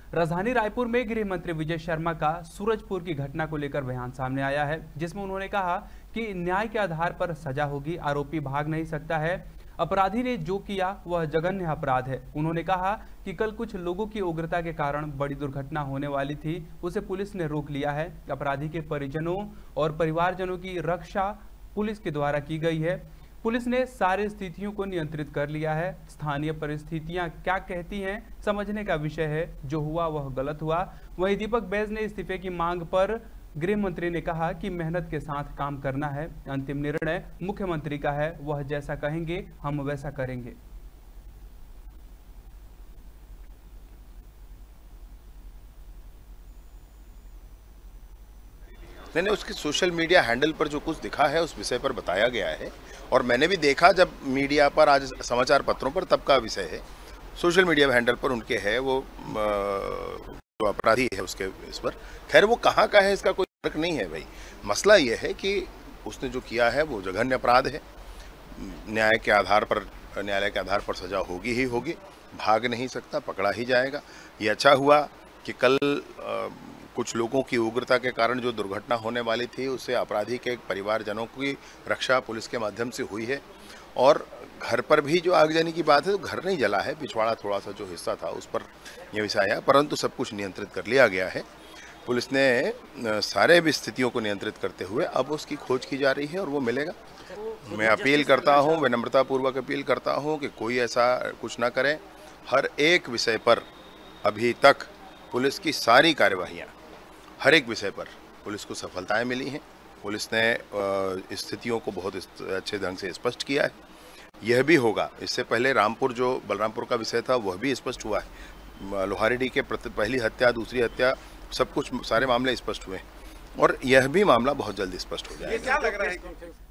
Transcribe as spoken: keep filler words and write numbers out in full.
राजधानी रायपुर में गृह मंत्री विजय शर्मा का सूरजपुर की घटना को लेकर बयान सामने आया है, जिसमें उन्होंने कहा कि न्याय के आधार पर सजा होगी, आरोपी भाग नहीं सकता है, अपराधी ने जो किया वह जघन्य अपराध है। उन्होंने कहा कि कल कुछ लोगों की उग्रता के कारण बड़ी दुर्घटना होने वाली थी, उसे पुलिस ने रोक लिया है। अपराधी के परिजनों और परिवारजनों की रक्षा पुलिस के द्वारा की गई है। पुलिस ने सारी स्थितियों को नियंत्रित कर लिया है। स्थानीय परिस्थितियां क्या कहती हैं समझने का विषय है, जो हुआ वह गलत हुआ। वहीं दीपक बैज ने इस्तीफे की मांग पर गृह मंत्री ने कहा कि मेहनत के साथ काम करना है, अंतिम निर्णय मुख्यमंत्री का है, वह जैसा कहेंगे हम वैसा करेंगे। मैंने उसके सोशल मीडिया हैंडल पर जो कुछ दिखा है उस विषय पर बताया गया है, और मैंने भी देखा जब मीडिया पर, आज समाचार पत्रों पर, तब का विषय है। सोशल मीडिया हैंडल पर उनके है, वो जो अपराधी है उसके इस पर, खैर वो कहाँ का है इसका कोई फर्क नहीं है भाई। मसला ये है कि उसने जो किया है वो जघन्य अपराध है। न्याय के आधार पर, न्यायालय के आधार पर सजा होगी ही होगी, भाग नहीं सकता, पकड़ा ही जाएगा। ये अच्छा हुआ कि कल आ, कुछ लोगों की उग्रता के कारण जो दुर्घटना होने वाली थी उससे अपराधी के परिवारजनों की रक्षा पुलिस के माध्यम से हुई है। और घर पर भी जो आगजनी की बात है, तो घर नहीं जला है, पिछवाड़ा थोड़ा सा जो हिस्सा था उस पर यह विषय आया, परंतु सब कुछ नियंत्रित कर लिया गया है। पुलिस ने सारे भी स्थितियों को नियंत्रित करते हुए अब उसकी खोज की जा रही है और वो मिलेगा। मैं अपील करता हूँ, विनम्रतापूर्वक अपील करता हूँ कि कोई ऐसा कुछ ना करें। हर एक विषय पर अभी तक पुलिस की सारी कार्यवाहियाँ, हर एक विषय पर पुलिस को सफलताएं मिली हैं। पुलिस ने स्थितियों को बहुत अच्छे ढंग से स्पष्ट किया है। यह भी होगा, इससे पहले रामपुर, जो बलरामपुर का विषय था, वह भी स्पष्ट हुआ है। लोहारीडी के पहली हत्या, दूसरी हत्या, सब कुछ, सारे मामले स्पष्ट हुए, और यह भी मामला बहुत जल्दी स्पष्ट हो जाएगा। ये क्या लग रहा है?